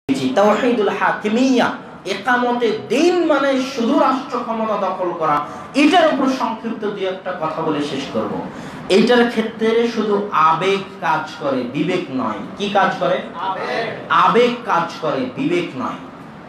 তাওহীদুল হাকিমিয়া, ইকামতে দিন মানে শুধু রাষ্ট্র ক্ষমতা দখল করা। এটার উপর সংক্ষিপ্ত দুই একটা কথা বলে শেষ করব। এইটার ক্ষেত্রে শুধু আবেগ কাজ করে, বিবেক নয়। কি কাজ করে? আবেগ কাজ করে, বিবেক নয়।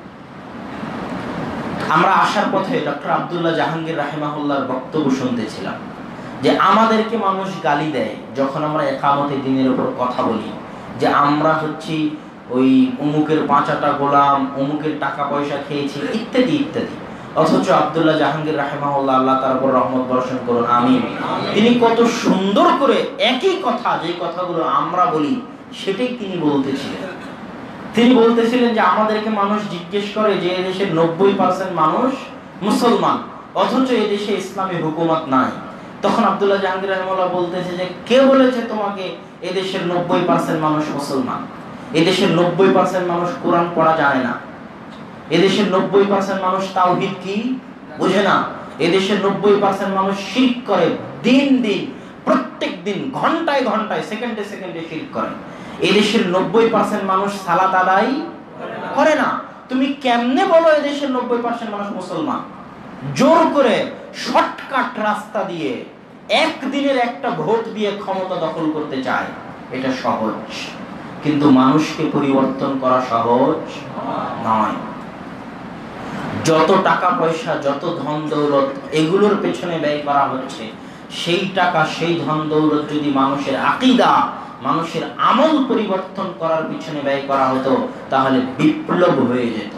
আমরা আসার পথে ডক্টর আব্দুল্লাহ জাহাঙ্গীর রাহিমাহুল্লাহর বক্তব্য শুনতেছিলাম যে আমাদেরকে মানুষ গালি দেয় যখন আমরা ইকামতে দ্বীনের উপর কথা বলি, যে আমরা হচ্ছি ওই অমুকের পাঁচাটা গোলাম, অমুকের টাকা পয়সা খেয়েছি, ইত্যাদি ইত্যাদি। অথচ আব্দুল্লাহ জাহাঙ্গীর রাহিমাহুল্লাহ, আল্লাহ তার উপর রহমত বর্ষণ করুন, আমিন, তিনি কত সুন্দর করে একই কথা, যে কথাগুলো আমরা বলি সেটাই তিনি বলতেছিলেন। তিনি বলতেছিলেন যে আমাদেরকে মানুষ জিজ্ঞেস করে যে এদেশের 90% মানুষ মুসলমান, অথচ এদেশে ইসলামী হুকুমত নাই। তখন আব্দুল্লাহ জাহাঙ্গীর রাহিমাহুল্লাহ বলতেছে যে কে বলেছে তোমাকে এদেশের 90% মানুষ মুসলমান? এদেশের 90% মানুষ কোরআন পড়া জানে না। এদেশের 90% মানুষ তাওহীদ কি বুঝে না। এদেশের 90% মানুষ শিরক করে, দিন দিন প্রত্যেক দিন ঘন্টায় ঘন্টায় সেকেন্ডে সেকেন্ডে শিরক করে। এদেশের 90% মানুষ সালাত আদায় করে না। তুমি কেমনে বলো এদেশের 90% মানুষ মুসলমান? জোর করে শর্টকাট রাস্তা দিয়ে একদিনের একটা ভোট দিয়ে ক্ষমতা দখল করতে চায়। এটা সহজ, কিন্তু মানুষকে পরিবর্তন করা সহজ নয়। যত টাকা পয়সা, যত ধন দৌলত এগুলোর পেছনে ব্যয় করা হচ্ছে, সেই টাকা, সেই ধন দৌলত যদি মানুষের আকীদা, মানুষের আমল পরিবর্তন করার পিছনে ব্যয় করা হতো, তাহলে বিপ্লব হয়ে যেত।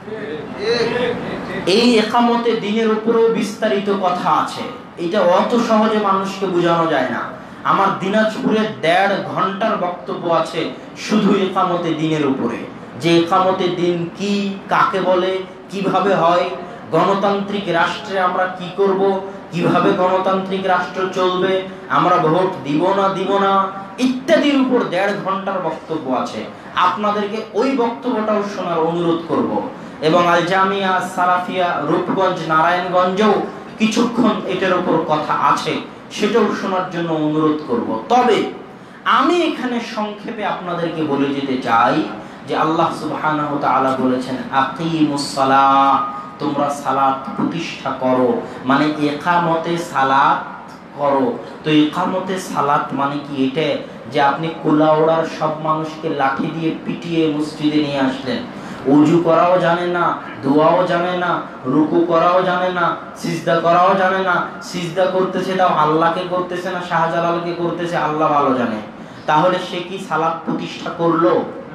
এই ইকামতে দ্বীনের উপরেও বিস্তারিত কথা আছে, এটা অত সহজে মানুষকে বোঝানো যায় না। আমার দিনাজপুরে 1.5 ঘন্টার বক্তব্য আছে শুধু ইকামতে দ্বীনের উপরে, যে ইকামতে দ্বীন কি, কাকে বলে, কিভাবে হয়, গণতান্ত্রিক রাষ্ট্রে আমরা কি করব, কিভাবে গণতান্ত্রিক রাষ্ট্র চলবে, আমরা ভোট দিব না ইত্যাদির উপর 1.5 ঘন্টার বক্তব্য আছে। আপনাদেরকে ওই বক্তব্যটাও শোনার অনুরোধ করব। এবং আল জামিয়া সালাফিয়া রূপগঞ্জ নারায়ণগঞ্জেও কিছুক্ষণ এটার উপর কথা আছে, সেটাও শোনার জন্য অনুরোধ করব। তবে আমি এখানে সংক্ষেপে আপনাদেরকে বলে যেতে চাই যে আল্লাহ সুবহানাহু ওয়া তাআলা বলেছেন আকিমুস সালাহ, তোমরা সালাত প্রতিষ্ঠা করো, মানে ইকামতে সালাত করো। তো ইকামতে সালাত মানে কি? এটা যে আপনি কুলাউড়ার সব মানুষকে লাঠি দিয়ে পিটিয়ে মসজিদে নিয়ে আসলেন, ওযু করাও জানে না, দোয়াও জানে না, রুকু করাও জানে না, সিজদা করাও জানে না, সিজদা করতেছে তাও আল্লাহকে করতেছে না শাহজালালকে করতেছে, আল্লাহ ভালো জানে। তাহলে সে কি সালাত প্রতিষ্ঠা করলো?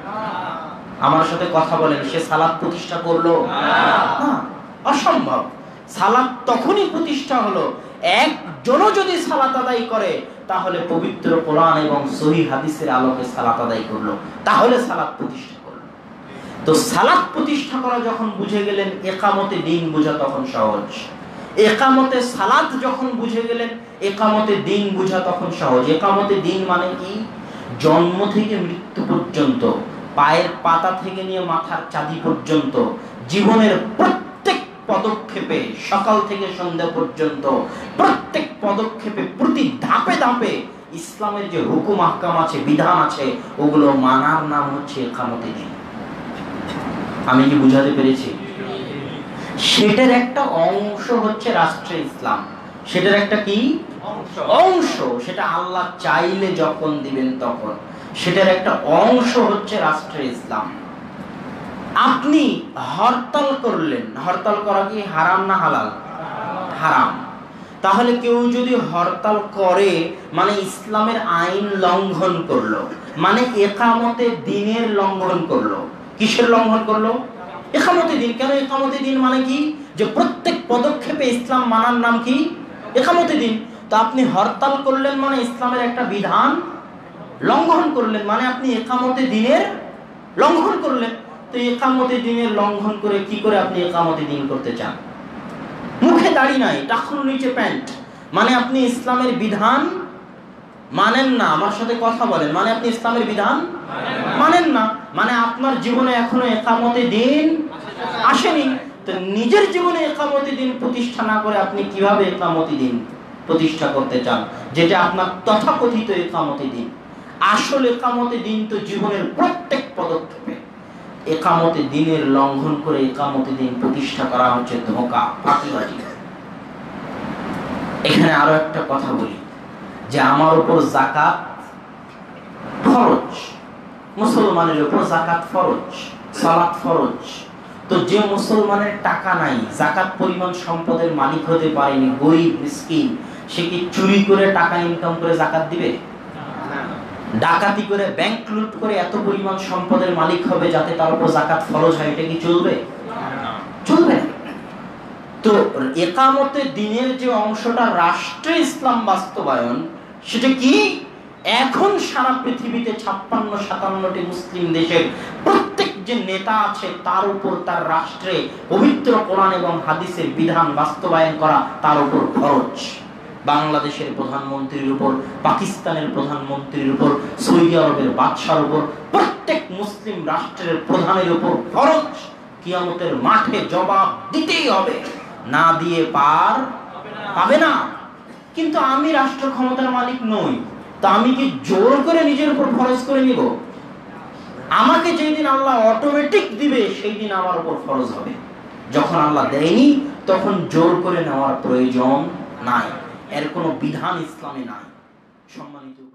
আমার সাথে কথা বলেন, সে সালাত প্রতিষ্ঠা করলো? না, অসম্ভব। সালাত তখনই প্রতিষ্ঠা হলো একজনও যদি সালাত আদায় করে, তাহলে পবিত্র কোরআন এবং সহিহ হাদিসের আলোকে সালাত আদায় করলো, তাহলে সালাত প্রতিষ্ঠা করলো। তো সালাত প্রতিষ্ঠা করা যখন বুঝে গেলেন, ইকামতে দ্বীন বোঝা তখন সহজ। ইকামতে সালাত যখন বুঝে গেলেন, ইকামতে দ্বীন বোঝা তখন সহজ। ইকামতে দ্বীন মানে কি? জন্ম থেকে মৃত্যু পর্যন্ত, পায়ের পাতা থেকে নিয়ে মাথার চাঁদি পর্যন্ত, জীবনের প্রত্যেক পদক্ষেপে, সকাল থেকে সন্ধ্যা পর্যন্ত প্রত্যেক পদক্ষেপে, প্রতি ধাপে ধাপে ইসলামের যে হুকুম আহকাম আছে, বিধান আছে, ওগুলো মানার নাম হচ্ছে ইকামতে দ্বীন। আমি কি বুঝাতে পেরেছি? সেটার একটা অংশ হচ্ছে রাষ্ট্রে ইসলাম। সেটার একটা কি অংশ? সেটা আল্লাহ চাইলে যখন দিবেন তখন। সেটার একটা অংশ হচ্ছে রাষ্ট্রে ইসলাম। আপনি হরতাল করলেন, হরতাল করা কি হারাম না হালাল? হারাম। তাহলে কেউ যদি হরতাল করে, মানে ইসলামের আইন লঙ্ঘন করলো, মানে ইকামতে দ্বীনের লঙ্ঘন করলো। কিসের লঙ্ঘন করলো? ইকামতে দ্বীন। কেন ইকামতে দ্বীন মানে কি? যে প্রত্যেক পদক্ষেপে ইসলাম মানার নাম কি? ইকামতে দ্বীন। তো আপনি হরতাল করলেন মানে ইসলামের একটা বিধান লঙ্ঘন করলেন, মানে আপনি ইকামতে দ্বীনের লঙ্ঘন করলেন। তো ইকামতে দ্বীনের লঙ্ঘন করে কি করে আপনি ইকামতে দ্বীন করতে চান? মুখে দাড়ি নাই, টাকনুর নিচে প্যান্ট, মানে আপনি ইসলামের বিধান মানেন না। আমার সাথে কথা বলেন, মানে আপনি ইসলামের বিধান মানেন না, মানে আপনার জীবনে এখনো ইকামতে দ্বীন আসেনি। তো নিজের জীবনে ইকামতে দ্বীন প্রতিষ্ঠা না করে আপনি কিভাবে ইকামতে দ্বীন প্রতিষ্ঠা করতে চান, যেটা আপনার তথাকথিত ইকামতে দ্বীন? আসল ইকামতে দ্বীন তো জীবনের প্রত্যেক পদক্ষেপে। একামতে দিনের লঙ্ঘন করে একামতে দিন প্রতিষ্ঠা করা হচ্ছে ধোঁকা, ফাঁকিবাজি। এখানে আরো একটা কথা বলি যে আমার উপর যাকাত ফরজ, মুসলমানের উপর যাকাত ফরজ, সালাত ফরজ। তো যে মুসলমানের টাকা নাই, যাকাত পরিমাণ সম্পদের মালিক হতে পারেনি, গরিব মিসকিন, সে কি চুরি করে টাকা ইনকাম করে যাকাত দিবে? ডাকাতি করে, ব্যাংক লুট করে এত পরিমাণ সম্পদের মালিক হবে যাতে তার উপর যাকাত ফরজ হয়, এটা কি চলবে? চলবে না। তো একামতে দিনের যে অংশটা রাষ্ট্রে ইসলাম বাস্তবায়ন, সেটা কি? এখন সারা পৃথিবীতে 56-57টি মুসলিম দেশের প্রত্যেক যে নেতা আছে তার উপর তার রাষ্ট্রে পবিত্র কোরআন এবং হাদিসের বিধান বাস্তবায়ন করা তার উপর ফরজ। বাংলাদেশের প্রধানমন্ত্রীর উপর, পাকিস্তানের প্রধানমন্ত্রীর উপর, সৌদি আরবের বাদশার উপর, প্রত্যেক মুসলিম রাষ্ট্রের প্রধানের উপর ফরজ। কিয়ামতের মাঠে জবাব দিতেই হবে, না দিয়ে পার পাবে না। কিন্তু আমি রাষ্ট্র ক্ষমতার মালিক নই, তা আমি কি জোর করে নিজের উপর ফরজ করে নিব? আমাকে যেই দিন আল্লাহ অটোমেটিক দিবে সেই দিন আমার উপর ফরজ হবে। যখন আল্লাহ দেয়নি তখন জোর করে নেওয়ার প্রয়োজন নাই, এর কোনো বিধান ইসলামে নাই। সম্মানিত